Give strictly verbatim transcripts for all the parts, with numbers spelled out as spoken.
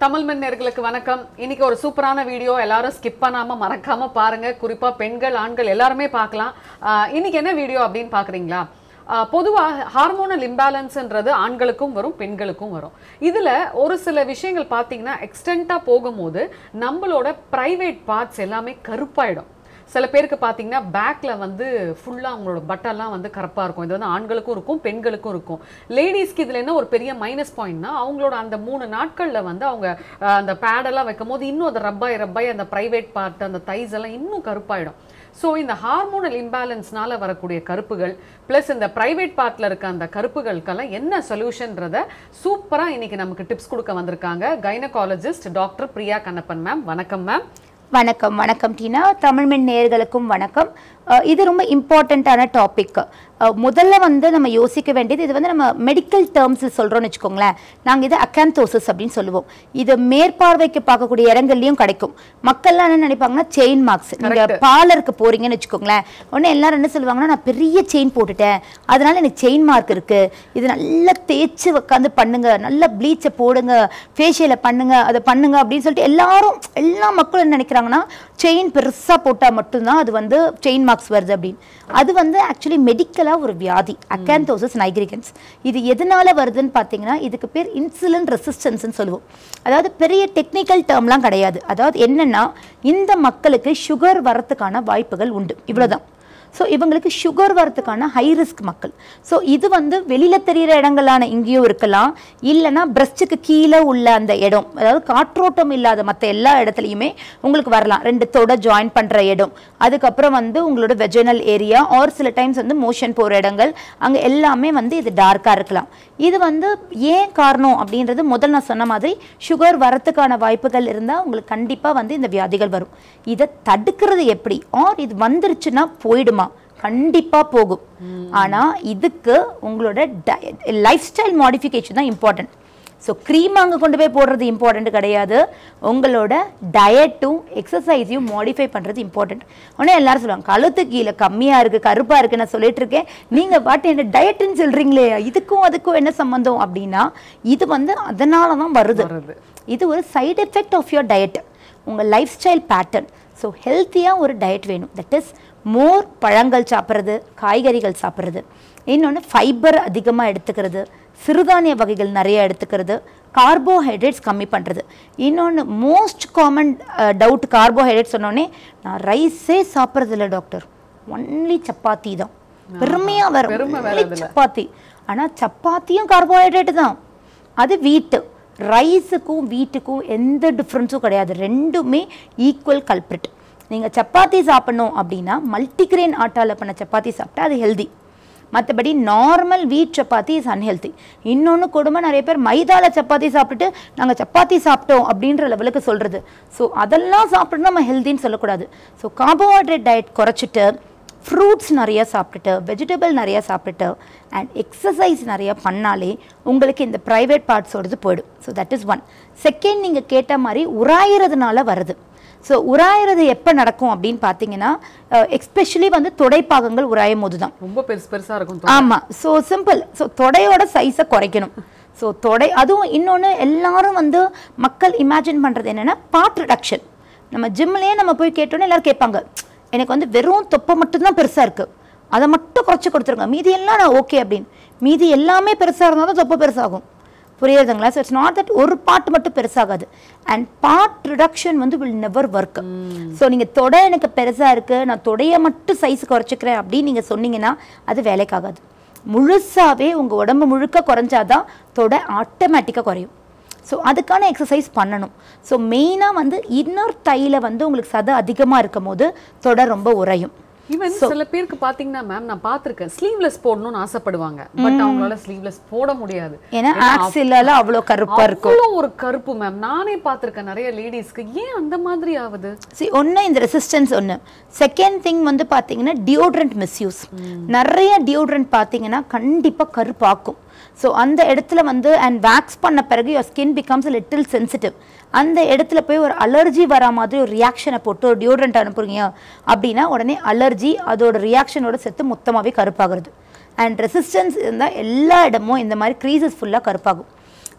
தமிழ் மென் நேயர்களுக்கு வணக்கம். இன்னைக்கு ஒரு சூப்பரான வீடியோ, எல்லாரும் ஸ்கிப் பண்ணாம மறக்காம பாருங்க. குறிப்பா பெண்கள் ஆண்கள் எல்லாருமே பார்க்கலாம். இன்னைக்கு என்ன வீடியோ அப்படின்னு பாக்குறீங்களா? பொதுவாக ஹார்மோனல் இம்பேலன்ஸ்ன்றது ஆண்களுக்கும் வரும் பெண்களுக்கும் வரும். இதுல ஒரு சில விஷயங்கள் பார்த்தீங்கன்னா எக்ஸ்டெண்டா போகும்போது நம்மளோட பிரைவேட் பார்ட்ஸ் எல்லாமே கருப்பாயிடும். சில பேருக்கு பார்த்தீங்கன்னா பேக்ல வந்து ஃபுல்லாக அவங்களோட பட்டெல்லாம் வந்து கருப்பாக இருக்கும். இது வந்து ஆண்களுக்கும் இருக்கும் பெண்களுக்கும் இருக்கும். லேடிஸ்க்கு இதில் என்ன ஒரு பெரிய மைனஸ் பாயிண்ட்னா, அவங்களோட அந்த மூணு நாட்களில் வந்து அவங்க அந்த பேடெல்லாம் வைக்கும் போது இன்னும் அந்த ரப்பாய் ரப்பாய் அந்த ப்ரைவேட் பார்ட் அந்த தைஸ் எல்லாம் இன்னும் கருப்பாயிடும். ஸோ இந்த ஹார்மோனல் இம்பேலன்ஸ்னால வரக்கூடிய கருப்புகள் ப்ளஸ் இந்த ப்ரைவேட் பார்ட்டில் இருக்க அந்த கருப்புகளுக்கெல்லாம் என்ன சொல்யூஷன்றதை சூப்பராக இன்னைக்கு நமக்கு டிப்ஸ் கொடுக்க வந்திருக்காங்க gynaecologist doctor Priya Kannappan ma'am. வணக்கம் மேம். வணக்கம் வணக்கம் டீனா. தமிழ் மென் நேயர்களுக்கும் வணக்கம். இது ரொம்ப இம்பார்ட்டண்ட்டான டாபிக். முதல்ல வந்து நம்ம யோசிக்க வேண்டியது, இது வந்து நம்ம மெடிக்கல் டேர்ம்ஸில் சொல்கிறோன்னு வச்சுக்கோங்களேன். நாங்கள் இது அக்காந்தோசிஸ் அப்படின்னு சொல்லுவோம். இது மேற்பார்வைக்கு பார்க்கக்கூடிய இடங்கள்லையும் கிடைக்கும். மக்கள்லாம் என்ன நினைப்பாங்கன்னா செயின் மார்க்ஸ். நீங்கள் பார்லருக்கு போகிறீங்கன்னு வச்சுக்கோங்களேன், உடனே எல்லாரும் என்ன சொல்லுவாங்கன்னா, நான் பெரிய செயின் போட்டுட்டேன் அதனால எனக்கு செயின் மார்க் இருக்குது, இது நல்லா தேய்ச்சி உட்காந்து பண்ணுங்க, நல்லா ப்ளீச்சை போடுங்க, ஃபேஷியலை பண்ணுங்க, அதை பண்ணுங்க அப்படின்னு சொல்லிட்டு எல்லாரும் எல்லா மக்களும் என்ன நினைக்கிறாங்கன்னா, செயின் பெருசாக போட்டால் மட்டும்தான் அது வந்து செயின் மார்க்ஸ் வருது அப்படின்னு. அது வந்து ஆக்சுவலி மெடிக்கலாக ஒரு வியாதி, அக்காந்தோசிஸ் நைக்ரிகன்ஸ். இது எதனால வருதுன்னு பார்த்தீங்கன்னா, இதுக்கு பேர் இன்சுலின் ரெசிஸ்டன்ஸ்ன்னு சொல்லுவோம். அதாவது பெரிய டெக்னிக்கல் டேர்ம்லாம் கிடையாது. அதாவது என்னன்னா, இந்த மக்களுக்கு சுகர் வரத்துக்கான வாய்ப்புகள் உண்டு, இவ்வளோதான். ஸோ இவங்களுக்கு சுகர் வரத்துக்கான ஹை ரிஸ்க் மக்கள். ஸோ இது வந்து வெளியில் தெரிகிற இடங்களான இங்கேயும் இருக்கலாம், இல்லைனா பிரஸ்ட்டுக்கு கீழே உள்ள அந்த இடம், அதாவது காற்றோட்டம் இல்லாத மற்ற எல்லா இடத்துலையுமே உங்களுக்கு வரலாம். ரெண்டு தொட ஜாயின் பண்ணுற இடம், அதுக்கப்புறம் வந்து உங்களோட வெஜினல் ஏரியா, ஆர் சில டைம்ஸ் வந்து மோஷன் போகிற இடங்கள், அங்கே எல்லாமே வந்து இது டார்க்காக இருக்கலாம். இது வந்து ஏன் காரணம் அப்படின்றது முதல் நான் சொன்ன மாதிரி சுகர் வரத்துக்கான வாய்ப்புகள் இருந்தால் உங்களுக்கு கண்டிப்பாக வந்து இந்த வியாதிகள் வரும். இதை தடுக்கிறது எப்படி, ஆர் இது வந்துருச்சுன்னா போயிடுமா? கண்டிப்பா போகும். ஆனா இதுக்கு உங்களோட லைஃப் ஸ்டைல் மாடிஃபிகேஷன் தான் இம்பார்ட்டன்ட். ஸோ க்ரீம் அங்கே கொண்டு போய் போடுறது இம்பார்ட்டன்ட் கிடையாது, உங்களோட டயட்டும் எக்ஸசைஸையும் மாடிஃபை பண்ணுறது இம்பார்ட்டன்ட். உடனே எல்லாரும் சொல்லுவாங்க, கழுத்து கீழே கம்மியாக இருக்குது கருப்பாக இருக்குது நான் சொல்லிட்டு இருக்கேன், நீங்கள் பாட்டு என்ன டயட்டுன்னு சொல்கிறீங்களே, இதுக்கும் அதுக்கும் என்ன சம்மந்தம் அப்படின்னா, இது வந்து அதனால தான் வருது. இது ஒரு side effect of your diet, உங்கள் லைஃப் ஸ்டைல் பேட்டர்ன். ஸோ ஹெல்த்தியாக ஒரு டயட் வேணும். தட் இஸ் மோர் பழங்கள் சாப்பிட்றது, காய்கறிகள் சாப்பிட்றது, இன்னொன்று ஃபைபர் அதிகமாக எடுத்துக்கிறது, சிறுதானிய வகைகள் நிறைய எடுத்துக்கிறது, கார்போஹைட்ரேட்ஸ் கம்மி பண்ணுறது. இன்னொன்று மோஸ்ட் காமன் டவுட், கார்போஹைட்ரேட் சொன்னோடனே நான் ரைஸே சாப்பிட்றதில்ல டாக்டர், ஒன்லி சப்பாத்தி தான். பெருமையாக வரும் சப்பாத்தி, ஆனால் சப்பாத்தியும் கார்போஹைட்ரேட்டு தான். அது வீட்டு ரைஸுக்கும் வீட்டுக்கும் எந்த டிஃப்ரென்ஸும் கிடையாது, ரெண்டுமே ஈக்குவல் கல்பிரிட். நீங்கள் சப்பாத்தி சாப்பிட்ணும் அப்படின்னா மல்டிகிரெயின் ஆட்டாவில் பண்ண சப்பாத்தி சாப்பிட்டா அது ஹெல்தி. மற்றபடி நார்மல் வீட் சப்பாத்தி இஸ் அன்ஹெல்தி. இன்னொன்று கொடுமை, நிறைய பேர் மைதாவில் சப்பாத்தி சாப்பிட்டுட்டு நாங்கள் சப்பாத்தி சாப்பிட்டோம் அப்படின்ற லெவலுக்கு சொல்கிறது. ஸோ அதெல்லாம் சாப்பிட்டு நம்ம ஹெல்தின்னு சொல்லக்கூடாது. ஸோ கார்போஹைட்ரேட் டயட் குறைச்சிட்டு ஃப்ரூட்ஸ் நிறையா சாப்பிட்டுட்டு, வெஜிடபிள் நிறையா சாப்பிட்டுட்டு, அண்ட் எக்ஸசைஸ் நிறையா பண்ணாலே உங்களுக்கு இந்த ப்ரைவேட் பார்ட்ஸோடது போயிடும். So that is one. Second, நீங்கள் கேட்ட மாதிரி உராயிறதுனால வருது. ஸோ உராயிறது எப்போ நடக்கும் அப்படின்னு பார்த்தீங்கன்னா, எஸ்பெஷலி வந்து தொடைப்பாகங்கள் உராயும் போது தான். ரொம்ப பெருசு பெருசாக இருக்கும். ஆமாம். So simple. ஸோ தொடையோட சைஸை குறைக்கணும். ஸோ தொடை, அதுவும் இன்னொன்று எல்லாரும் வந்து மக்கள் இமேஜின் பண்ணுறது என்னென்னா பார்ட் ரிடக்ஷன். நம்ம ஜிம்லேயே நம்ம போய் கேட்டோன்னே எல்லோரும் கேட்பாங்க, எனக்கு வந்து வெறும் தொப்பை மட்டும்தான் பெருசாக இருக்குது, அதை மட்டும் குறைச்சி கொடுத்துருங்க, மீதி எல்லாம் நான் ஓகே அப்படின்னு. மீதி எல்லாமே பெருசாக இருந்தால் தான் தொப்பை பெருசாகும். புரியுதுங்களா? ஸோ இட்ஸ் நாட் தட் ஒரு பார்ட் மட்டும் பெருசாகாது. அண்ட் பார்ட் ரிடக்ஷன் வந்து வில் நெவர் ஒர்க். ஸோ நீங்கள் தொடை எனக்கு பெருசாக இருக்குது, நான் தொடையை மட்டும் சைஸ் குறைச்சிக்கிறேன் அப்படின்னு நீங்கள் சொன்னீங்கன்னா அது வேலைக்காகாது. முழுசாகவே உங்கள் உடம்பு முழுக்க குறைஞ்சாதான் தொடை ஆட்டோமேட்டிக்காக குறையும். ஸோ அதுக்கான எக்ஸசைஸ் பண்ணணும். ஸோ மெயினாக வந்து இன்னர் தையில் வந்து உங்களுக்கு சதை அதிகமாக இருக்கும் போது தொடை ரொம்ப உறையும். ஈவன் சில பேருக்கு பாத்தீங்கன்னா மேம், நான் பார்த்திருக்கேன், ஸ்லீவ்லெஸ் போடணும்னு ஆசைப்படுவாங்க, பட் அவங்களால ஸ்லீவ்லெஸ் போட முடியாது. ஏன்னா ஆக்சிலால அவ்வளோ கருப்பா இருக்கும். அவ்வளோ ஒரு கருப்பு மேம், நானே பார்த்திருக்கேன் நிறைய லேடிஸ்க்கு. ஏன் அந்த மாதிரி ஆகுது? சரி, ஒன்று இந்த ரெசிஸ்டன்ஸ் ஒன்று. செகண்ட் திங் வந்து பார்த்தீங்கன்னா டியோட்ரண்ட் மிஸ்யூஸ். நிறைய டியோட்ரண்ட் பார்த்தீங்கன்னா கண்டிப்பாக கருப்பாக்கும். ஸோ அந்த இடத்துல வந்து அண்ட் வேக்ஸ் பண்ண பிறகு your skin becomes little sensitive. அந்த இடத்துல போய் ஒரு அலர்ஜி வரா மாதிரி ஒரு ரியாக்ஷனை போட்டு ஒரு டியோட்ரண்ட் அனுப்புறீங்க அப்படின்னா உடனே அலர்ஜி அதோட ரியாக்ஷனோட சேர்த்து மொத்தமாகவே கருப்பாகிறது. அண்ட் ரெசிஸ்டன்ஸ் இருந்தால் எல்லா இடமும் இந்த மாதிரி க்ரீசஸ் ஃபுல்லாக கருப்பாகும்.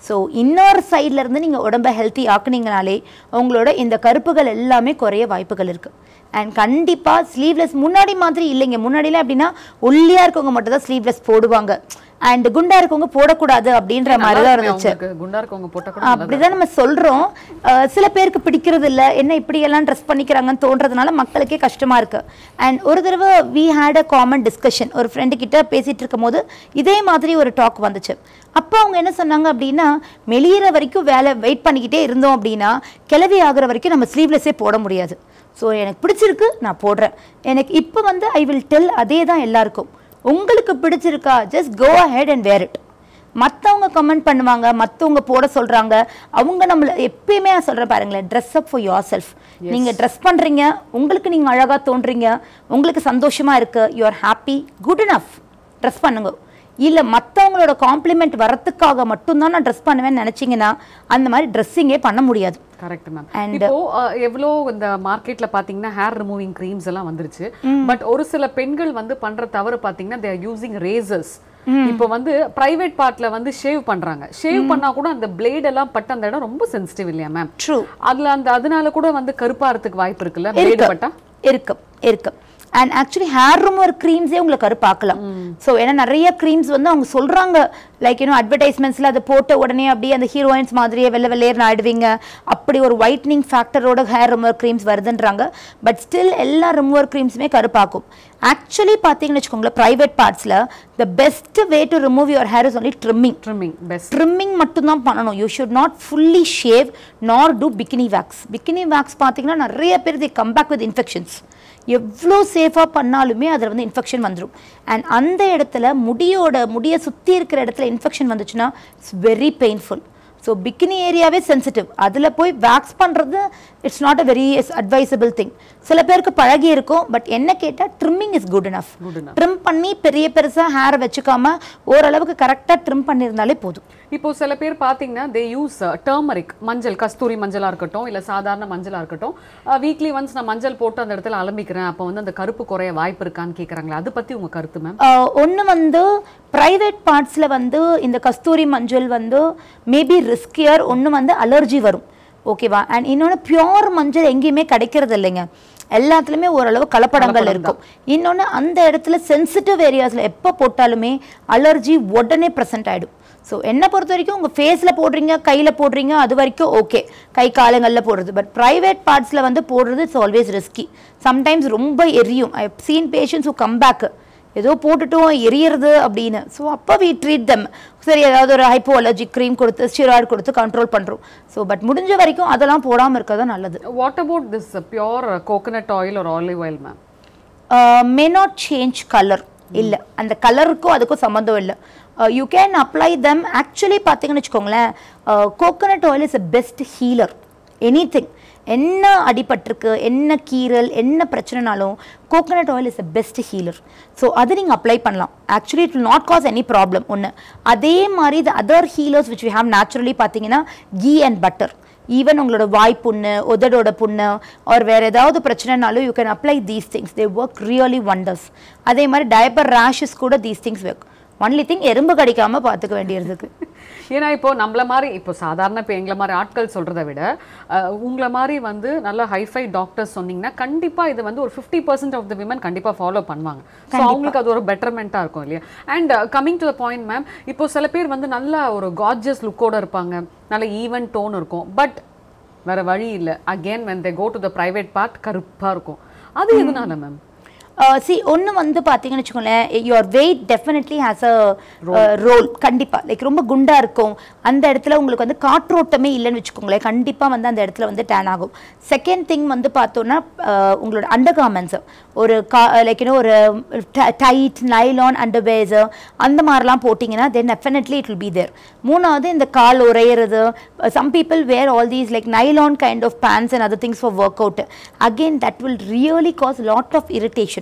ஸோ இன்னொரு சைடில் இருந்து நீங்கள் உடம்பை ஹெல்த்தி ஆக்குனீங்கனாலே உங்களோட இந்த கருப்புகள் எல்லாமே குறைய வாய்ப்புகள் இருக்குது. அண்ட் கண்டிப்பாக ஸ்லீவ்லெஸ் முன்னாடி மாதிரி இல்லைங்க. முன்னாடியில் அப்படின்னா ஒல்லியாக இருக்கவங்க மட்டும் தான் ஸ்லீவ்லெஸ் போடுவாங்க, அண்ட் குண்டா இருக்கவங்க போடக்கூடாது அப்படின்ற மாதிரி தான் இருந்துச்சு. அப்படிதான் நம்ம சொல்றோம். சில பேருக்கு பிடிக்கிறது இல்லை, என்ன இப்படி எல்லாம் ட்ரெஸ் பண்ணிக்கிறாங்கன்னு தோன்றதுனால மக்களுக்கே கஷ்டமா இருக்கு. அண்ட் ஒரு தடவை we had a common discussion, ஒரு ஃப்ரெண்டு கிட்ட பேசிட்டு இருக்கும் போது இதே மாதிரி ஒரு டாக் வந்துச்சு. அப்போ அவங்க என்ன சொன்னாங்க அப்படின்னா, மெலியிற வரைக்கும் வேலை வெயிட் பண்ணிக்கிட்டே இருந்தோம் அப்படின்னா கிளவி ஆகிற வரைக்கும் நம்ம ஸ்லீவ்லெஸ்ஸே போட முடியாது. ஸோ எனக்கு பிடிச்சிருக்கு, நான் போடுறேன். எனக்கு இப்போ வந்து ஐ வில் டெல் அதே தான் எல்லாருக்கும், உங்களுக்கு பிடிச்சிருக்கா just go ahead and wear it. மற்றவங்க கமெண்ட் பண்ணுவாங்க, மற்றவங்க போட சொல்கிறாங்க, அவங்க நம்மளை எப்பயுமே நான் சொல்கிறேன் பாருங்களேன், dress up for yourself. நீங்கள் ட்ரெஸ் பண்ணுறீங்க, உங்களுக்கு நீங்கள் அழகாக தோன்றீங்க, உங்களுக்கு சந்தோஷமாக இருக்குது, you are happy, good enough, dress பண்ணுங்க. இல்லை மற்றவங்களோட காம்ப்ளிமெண்ட் வரத்துக்காக மட்டும்தான் நான் ட்ரெஸ் பண்ணுவேன்னு நினச்சிங்கன்னா அந்த மாதிரி ட்ரெஸ்ஸிங்கே பண்ண முடியாது. Correct ma'am. இப்போ எவ்வளோ இந்த மார்க்கெட்ல பாத்தீங்கன்னா ஹேர் ரிமூவிங் க்ரீம்ஸ் எல்லாம் வந்துருச்சு. பட் ஒரு சில பெண்கள் வந்து பண்ற தவறு பாத்தீங்கன்னா தே ஆர் யூசிங் ரேசர்ஸ். இப்போ வந்து பிரைவேட் பார்ட்ல வந்து ஷேவ் பண்றாங்க. ஷேவ் பண்ணா கூட அந்த பிளேட் எல்லாம் பட்ட அந்த இடம் ரொம்ப சென்சிட்டிவ் இல்லையா மேம்? ட்ரூ. அதுல அந்த அதனால கூட வந்து கருப்பாறதுக்கு வாய்ப்பு இருக்குல்ல பிளேட் பட்டா? இருக்கு இருக்கு. அண்ட் ஆக்சுவலி ஹேர் ரிமூவர் க்ரீம்ஸே உங்களை கருப்பாக்கலாம். ஸோ ஏன்னா நிறைய க்ரீம்ஸ் வந்து அவங்க சொல்கிறாங்க, லைக் யூனோ அட்வர்டைஸ்மெண்ட்ஸில் அதை போட்ட உடனே அப்படியே அந்த ஹீரோயின்ஸ் மாதிரியே வெள்ளை வெள்ளையர்னு ஆயிடுவீங்க, அப்படி ஒரு ஒயிட்னிங் ஃபேக்டரோட ஹேர் ரிமூவர் க்ரீம்ஸ் வருதுன்றாங்க. பட் ஸ்டில் எல்லா ரிமூவர் க்ரீம்ஸுமே கருப்பாக்கும். ஆக்சுவலி பார்த்தீங்கன்னு வச்சுக்கோங்களேன், ப்ரைவேட் பார்ட்ஸில் the best way to remove your hair is only trimming. Trimming best. Trimming மட்டும்தான் பண்ணணும். You should not fully shave nor do bikini wax. Bikini wax பார்த்தீங்கன்னா நிறைய பேர் they come back with infections. எவ்வளோ சேஃபாக பண்ணாலுமே அதில் வந்து இன்ஃபெக்ஷன் வந்துடும். அண்ட் அந்த இடத்துல முடியோட முடியை சுற்றி இருக்கிற இடத்துல இன்ஃபெக்ஷன் வந்துச்சுன்னா it's very painful. So bikini ஏரியாவே சென்சிட்டிவ், அதில் போய் வேக்ஸ் பண்ணுறது it's not a very advisable thing. சில பேருக்கு பழகி இருக்கும், பட் என்ன கேட்டால் trimming is good enough. Trim பண்ணி பெரிய பெருசாக ஹேரை வச்சுக்காம ஓரளவுக்கு கரெக்டாக ட்ரிம் பண்ணியிருந்தாலே போதும். இப்போ சில பேர் பார்த்தீங்கன்னா தே யூஸ் டர்மரிக் மஞ்சள், கஸ்தூரி மஞ்சளாக இருக்கட்டும் இல்லை சாதாரண மஞ்சளாக இருக்கட்டும், வீக்லி ஒன்ஸ் நான் மஞ்சள் போட்டு அந்த இடத்துல அலம்பிக்கிறேன், அப்போ வந்து அந்த கருப்பு குறைய வாய்ப்பு இருக்கான்னு கேட்குறாங்களா? அதை பற்றி உங்கள் கருத்து மேம்? ஒன்று வந்து ப்ரைவேட் பார்ட்ஸில் வந்து இந்த கஸ்தூரி மஞ்சள் வந்து மேபி ரிஸ்கியர், ஒன்று வந்து அலர்ஜி வரும், ஓகேவா? அண்ட் இன்னொன்று பியோர் மஞ்சள் எங்கேயுமே கிடைக்கிறது இல்லைங்க, எல்லாத்துலேயுமே ஓரளவு கலப்படங்கள் இருக்கும். இன்னொன்று அந்த இடத்துல சென்சிட்டிவ் ஏரியாஸில் எப்போ போட்டாலுமே அலர்ஜி உடனே ப்ரெசென்ட் ஆகிடும். ஸோ என்னை பொறுத்த வரைக்கும் உங்கள் ஃபேஸில் போடுறீங்க, கையில் போடுறீங்க, அது வரைக்கும் ஓகே, கை காலங்களில் போடுறது. பட் ப்ரைவேட் பார்ட்ஸில் வந்து போடுறது இட்ஸ் ஆல்வேஸ் ரிஸ்கி. சம்டைம்ஸ் ரொம்ப எரியும். I have seen patients who come back ஏதோ போட்டுட்டும் எரியறது அப்படின்னு. ஸோ அப்போ வி ட்ரீட் தம், சரி ஏதாவது ஒரு ஹைப்போ அலர்ஜி க்ரீம் கொடுத்து ஸ்டிராய்டு கொடுத்து கண்ட்ரோல் பண்ணுறோம். ஸோ பட் முடிஞ்ச வரைக்கும் அதெல்லாம் போடாமல் இருக்கிறது நல்லது. What about this pure coconut oil ஒரு olive oil ma'am? May not change colour. இல்லை, அந்த கலருக்கும் அதுக்கும் சம்மந்தம் இல்லை. You can apply them. Actually பார்த்தீங்கன்னு வச்சுக்கோங்களேன், coconut oil is a best healer. Anything, என்ன அடிபட்டிருக்கு, என்ன கீரல், என்ன பிரச்சனைனாலும் coconut oil is a best healer. So அது நீங்கள் அப்ளை பண்ணலாம். Actually it will not cause any problem. ஒன்று அதே மாதிரி the other healers which we have naturally பார்த்தீங்கன்னா கீ அண்ட் பட்டர். ஈவன் உங்களோட வாய் புண்ணு, உதடோட புண்ணு ஆர் வேறு ஏதாவது பிரச்சனைனாலும் you can apply these things. They work really wonders. அதே மாதிரி டயப்பர் ரேஷஸ் கூட these things work. Only thing எறும்பு கடிக்காமல் பார்த்துக்க வேண்டியதுக்கு. ஏன்னா இப்போ நம்மள மாதிரி இப்போ சாதாரண இப்போ எங்களை மாதிரி ஆட்கள் சொல்கிறத விட உங்களை மாதிரி வந்து நல்ல ஹைஃபை டாக்டர்ஸ் சொன்னீங்கன்னா கண்டிப்பாக இது வந்து ஒரு fifty percent of the women கண்டிப்பாக ஃபாலோ பண்ணுவாங்க. ஸோ அவங்களுக்கு அது ஒரு பெட்டர்மெண்ட்டாக இருக்கும் இல்லையா? And coming to the point ma'am, இப்போ சில பேர் வந்து நல்ல ஒரு கார்ஜியஸ் லுக்கோடு இருப்பாங்க, நல்ல ஈவன் டோன் இருக்கும், பட் வேறு வழி இல்லை, again when they go to the private part கருப்பாக இருக்கும். அது எதுனால மேம்? சி ஒன்று வந்து பார்த்தீங்கன்னு வச்சுக்கோங்களேன், your weight definitely has a role. கண்டிப்பாக லைக் ரொம்ப குண்டாக இருக்கும், அந்த இடத்துல உங்களுக்கு வந்து காற்றோட்டமே இல்லைன்னு வச்சுக்கோங்களேன், கண்டிப்பாக வந்து அந்த இடத்துல வந்து டேன் ஆகும். செகண்ட் திங் வந்து பார்த்தோன்னா உங்களோட அண்டர் கார்மெண்ட்ஸு ஒரு கா லைக் இன்னும் ஒரு டைட் நைலான் அண்டர்வேர்ஸு அந்த மாதிரிலாம் போட்டிங்கன்னா then definitely it will be there. மூணாவது இந்த கால் உரையிறது. Some people wear all these like nylon kind of pants and other things for work out. Again that will really cause lot of irritation.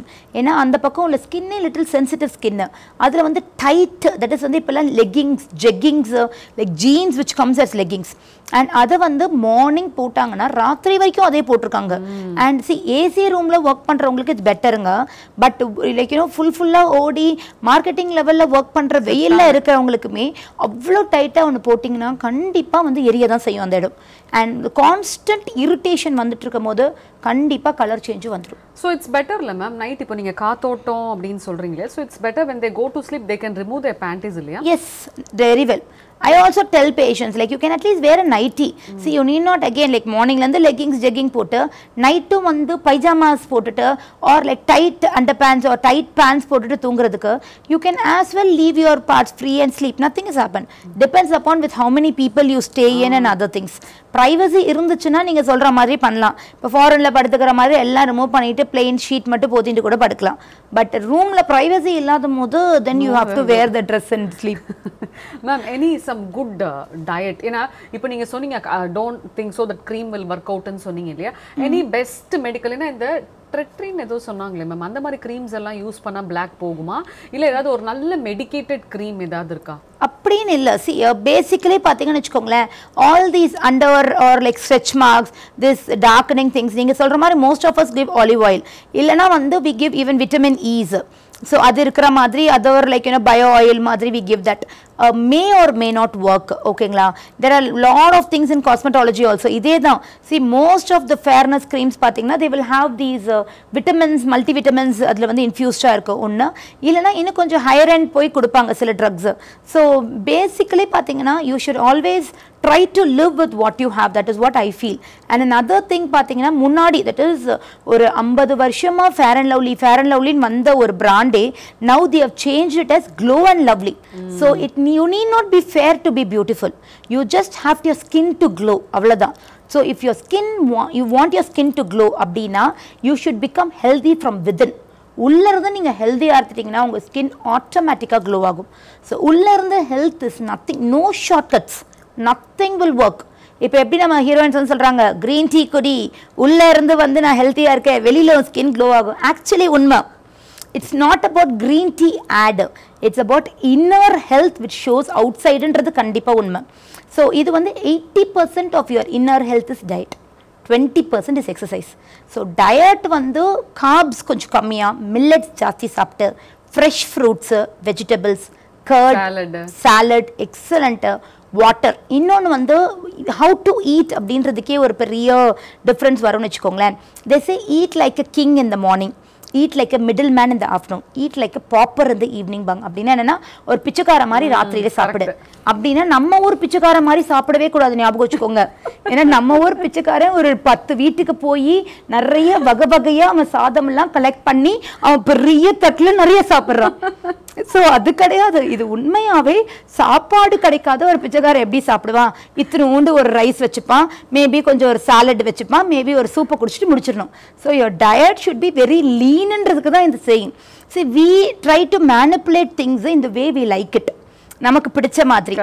Irritation. ஏன்னா அந்த பக்கம் உள்ள ஸ்கின்னே little sensitive skin. அதில் வந்து டைட், தட் இஸ் வந்து இப்போல்லாம் leggings, jeggings, like jeans which comes as leggings. And அதை வந்து மார்னிங் போட்டாங்கன்னா ராத்திரி வரைக்கும் அதே போட்டிருக்காங்க. அண்ட் சி ஏசி ரூமில் ஒர்க் பண்ணுறவங்களுக்கு இது பெட்டருங்க. பட் லைக் யூனோ ஃபுல் ஃபுல்லாக ஓடி மார்க்கெட்டிங் லெவலில் ஒர்க் பண்ணுற வெயிலில் இருக்கிறவங்களுக்குமே அவ்வளோ டைட்டாக ஒன்று போட்டிங்கன்னா கண்டிப்பாக வந்து எரிய தான் செய்யும் அந்த இடம். அண்ட் கான்ஸ்டன்ட் இரிட்டேஷன் வந்துட்டு இருக்கும் போது கண்டிப்பாக கலர் சேஞ்சும் வந்துடும். ஸோ இட்ஸ் பெட்டர் இல்லை மேம், நைட் இப்போ நீங்கள் காத்தோட்டம் அப்படின்னு சொல்கிறீங்களே, so it's better when they go to sleep they can remove their panties இல்லையா? Yes, very well. I also tell patients like you can at least wear a nightie. Mm. See, you need not again like morning la leggings jegging போட்டு night வந்து pyjamas போட்டுட்டு or like tight underpants or tight pants போட்டுட்டு தூங்குறதுக்கு you can as well leave your parts free and sleep. Nothing has happened. Mm. Depends upon with how many people you stay ah. in and other things. Privacy இருந்துச்சுன்னா நீங்க சொல்ற மாதிரி பண்ணலாம். இப்போ ஃபாரின்ல படுத்துக்கிற மாதிரி எல்லாம் ரிமூவ் பண்ணிட்டு plain sheet மட்டும் போத்திட்டு கூட படுக்கலாம். பட் ரூம்ல privacy இல்லாத போது then you have to wear the dress and sleep. Ma'am, any some good uh, diet? ஏன்னா இப்போ நீங்க சொன்னீங்க don't think so that cream will work out ன்னு சொன்னீங்க இல்லையா? Any best medical னா இந்த ட்ரெட்ரின் ஏதோ சொன்னாங்களே மேம், அந்த மாதிரி க்ரீம்ஸ் எல்லாம் யூஸ் பண்ணா பிளாக் போகுமா, இல்லை ஏதாவது ஒரு நல்ல மெடிக்கேட்டட் க்ரீம் ஏதாவது இருக்கா? அப்படின்னு இல்லை. சி பேசிக்கலி பார்த்தீங்கன்னு வச்சுக்கோங்களேன், all these under or like stretch marks, this darkening things நீங்கள் சொல்கிற மாதிரி most of us give olive oil, இல்லைனா வந்து we give even vitamin E's. So அது இருக்கிற மாதிரி other like you know bio oil மாதிரி we give that. May or may not work. ஓகேங்களா? There are lot of things in cosmetology also. இதே தான். See most of the fairness creams பார்த்தீங்கன்னா they will have these vitamins, multi vitamins அதில் வந்து இன்ஃபியூஸ்டாக இருக்கும் ஒன்று, இல்லைனா இன்னும் கொஞ்சம் ஹையர் அண்ட் போய் கொடுப்பாங்க சில ட்ரக்ஸு. ஸோ பேசிக்கலி பார்த்தீங்கன்னா you should always try to live with what you have. That is what I feel. And another thing பார்த்தீங்கன்னா முன்னாடி that is ஒரு ஐம்பது வருஷமா Fair and Lovely Fair and Lovely வந்த ஒரு பிராண்டே now they have changed it as Glow and Lovely. Mm. So it you need not be fair to be beautiful. You just have your skin to glow. அவ்வளவுதான். So if your skin you want your skin to glow அப்படினா you should become healthy from within. உள்ள இருந்து நீங்க ஹெல்தியா இருந்தீங்கன்னா உங்க skin ஆட்டோமேட்டிக்கா glow ஆகும். ஸோ உள்ள இருந்து health is nothing, no shortcuts, nothing will work. இப்போ எப்படி நம்ம ஹீரோயின்ஸ் வந்து சொல்றாங்க கிரீன் டீ குடி, உள்ள இருந்து வந்து நான் ஹெல்த்தியா இருக்கேன், வெளியில ஸ்கின் க்ளோ ஆகும். ஆக்சுவலி உண்மை, it's not about green tea ad, it's about inner health which shows அவுட் சைடுன்றது கண்டிப்பாக உண்மை. ஸோ இது வந்து eighty percent of your inner health is diet, twenty percent is exercise. So diet வந்து கார்ப்ஸ் கொஞ்சம் கம்மியாக, மில்லட்ஸ் ஜாஸ்தி சாப்பிட்டு, fresh fruits, vegetables, curd, salad, excellent, water. இன்னொன்று வந்து ஹவு டு ஈட் அப்படின்றதுக்கே ஒரு பெரிய டிஃப்ரென்ஸ் வரும்னு வச்சுக்கோங்களேன். They say eat like a king in the morning, eat like a middle man in the afternoon, eat like a pauper in the evening பாங்க. அப்படின்னா என்னன்னா ஒரு பிச்சைக்கார மாதிரி ராத்திரியில சாப்பிடு. அப்படின்னா நம்ம ஊர் பிச்சைக்கார மாதிரி சாப்பிடவே கூடாது, ஞாபகம் வச்சுக்கோங்க. ஏன்னா நம்ம ஊர் பிச்சைக்காரன் ஒரு பத்து வீட்டுக்கு போய் நிறைய வகை வகையா அவன் சாதம் எல்லாம் கலெக்ட் பண்ணி அவன் பெரிய தட்டுல நிறைய சாப்பிட்றான். ஸோ அது கிடையாது. இது உண்மையாவே சாப்பாடு கிடைக்காத ஒரு பிச்சைக்காரன் எப்படி சாப்பிடுவான்? இத்தினூண்டு ஒரு ரைஸ் வச்சுப்பான், மேபி கொஞ்சம் ஒரு சாலட் வச்சுப்பான், மேபி ஒரு சூப்பை குடிச்சிட்டு முடிச்சிடணும். So your diet should be very லீன்ன்றதுக்கு தான் இந்த saying. See we try to manipulate things in the way we like it, நமக்கு பிடிச்ச மாதிரி.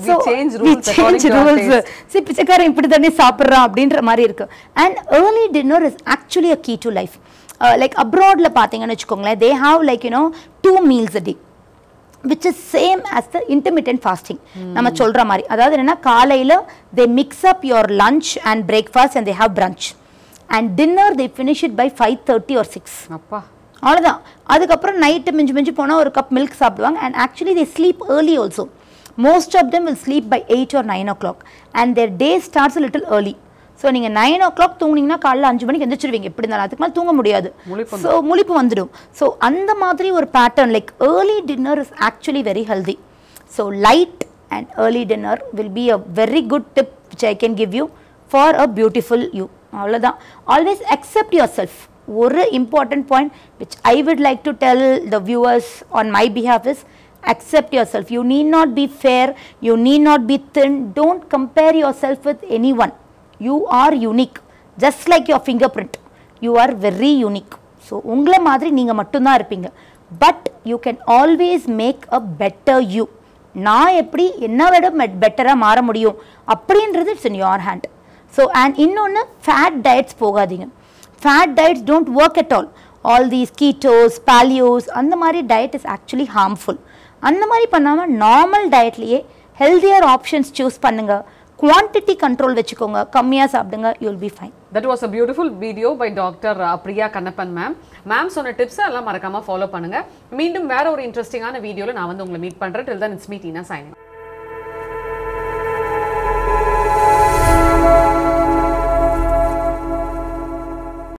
பிச்சைக்காரன் இப்படி தானே சாப்பிட்றான் அப்படின்ற மாதிரி இருக்கு. And early dinner is actually a key to life. Like அப்ராட்ல பார்த்தீங்கன்னு வச்சுக்கோங்களேன், they have like you know two meals a day which is same as the intermittent fasting. நம்ம சொல்ற மாதிரி, அதாவது என்னன்னா காலையில they mix up your lunch and breakfast and they have brunch, and dinner they finish it by five thirty or six. அப்பா அவ்வளோதான். அதுக்கப்புறம் night மிஞ்சு மிஞ்சு போனால் ஒரு கப் மில்க் சாப்பிடுவாங்க. And actually they sleep early also. Most of them will sleep by eight or nine o'clock and their day starts little early. So நீங்கள் nine o'clock தூங்கினீங்கன்னா காலையில் அஞ்சு மணிக்கு எந்திரிச்சிருவீங்க. எப்படி இருந்தாலும் அதுக்கு மேலே தூங்க முடியாது. ஸோ முழிப்பு வந்துடும். ஸோ அந்த மாதிரி ஒரு pattern like early dinner is actually very healthy. So light and early dinner will be a very good tip which I can give you for a beautiful you. அவ்வளோதான். Always accept yourself. ஒரு important point which I would like to tell the viewers on my behalf is accept yourself. You need not be fair, you need not be thin. Don't compare yourself with anyone. You are unique, just like your fingerprint. You are very unique. So உங்கள மாதிரி நீங்க மட்டும் தான் இருப்பீங்க. But you can always make a better you. நான் எப்படி என்ன விட பெட்டரா மாற முடியும் அப்படின்றது it's in your hand. So and இன்னொன்று fat diets போகாதீங்க. Fat diets don't work at all. All these ketos paleos அந்த மாதிரி டயட் இஸ் ஆக்சுவலி ஹார்ம்ஃபுல். அந்த மாதிரி பண்ணாமல் நார்மல் டயட்லேயே ஹெல்தியர் ஆப்ஷன்ஸ் சூஸ் பண்ணுங்க, குவான்டிட்டி கண்ட்ரோல் வச்சுக்கோங்க, கம்மியாக சாப்பிடுங்க, you will be fine. That was a beautiful video by Doctor Priya Kannappan ma'am. Ma'am சொன்ன டிப்ஸ் எல்லாம் மறக்காம ஃபாலோ பண்ணுங்க. மீண்டும் வேற ஒரு இன்ட்ரெஸ்டிங்கான வீடியோல நான் வந்து உங்களை மீட் பண்றேன். Till then it's me Tina signing.